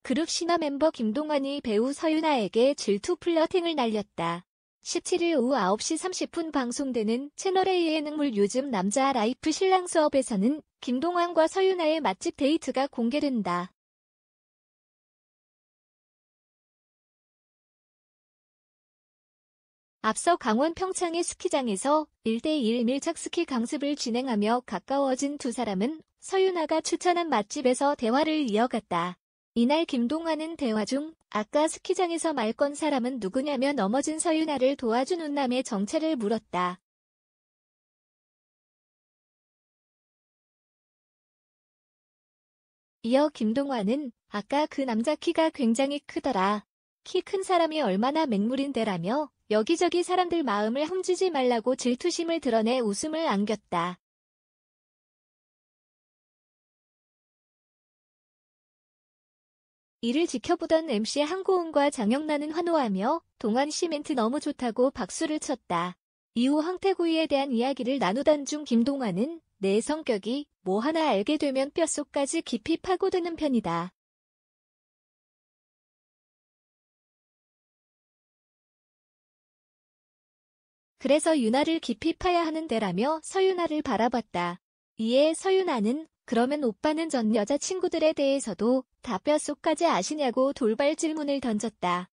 그룹 신화 멤버 김동완이 배우 서유나에게 질투 플러팅을 날렸다. 17일 오후 9시 30분 방송되는 채널A 예능물 요즘 남자 라이프 신랑 수업에서는 김동완과 서유나의 맛집 데이트가 공개된다. 앞서 강원 평창의 스키장에서 1대1 밀착 스키 강습을 진행하며 가까워진 두 사람은 서유나가 추천한 맛집에서 대화를 이어갔다. 이날 김동완은 대화 중 아까 스키장에서 말 건 사람은 누구냐며 넘어진 서유나를 도와준 운남의 정체를 물었다. 이어 김동완은 아까 그 남자 키가 굉장히 크더라. 키 큰 사람이 얼마나 맹물인데라며 여기저기 사람들 마음을 훔치지 말라고 질투심을 드러내 웃음을 안겼다. 이를 지켜보던 MC 한고은과 장영란은 환호하며 동완 씨 멘트 너무 좋다고 박수를 쳤다. 이후 황태구이에 대한 이야기를 나누던 중 김동완은 내 성격이 뭐 하나 알게 되면 뼛속까지 깊이 파고드는 편이다. 그래서 유나를 깊이 파야 하는데라며 서유나를 바라봤다. 이에 서유나는 그러면 오빠는 전 여자친구들에 대해서도 다 뼛속까지 아시냐고 돌발 질문을 던졌다.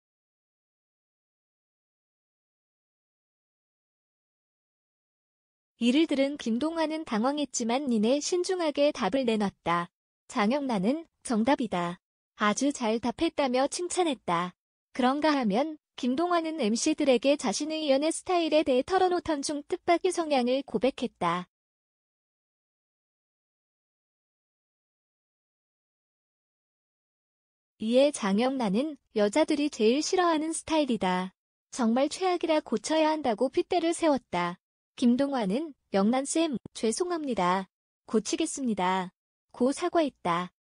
이를 들은 김동완은 당황했지만 이내 신중하게 답을 내놨다. 장영란은 정답이다. 아주 잘 답했다며 칭찬했다. 그런가 하면 김동완은 MC들에게 자신의 연애 스타일에 대해 털어놓던 중 뜻밖의 성향을 고백했다. 이에 장영란은 여자들이 제일 싫어하는 스타일이다. 정말 최악이라 고쳐야 한다고 핏대를 세웠다. 김동완은 영란쌤, 죄송합니다. 고치겠습니다. 고 사과했다.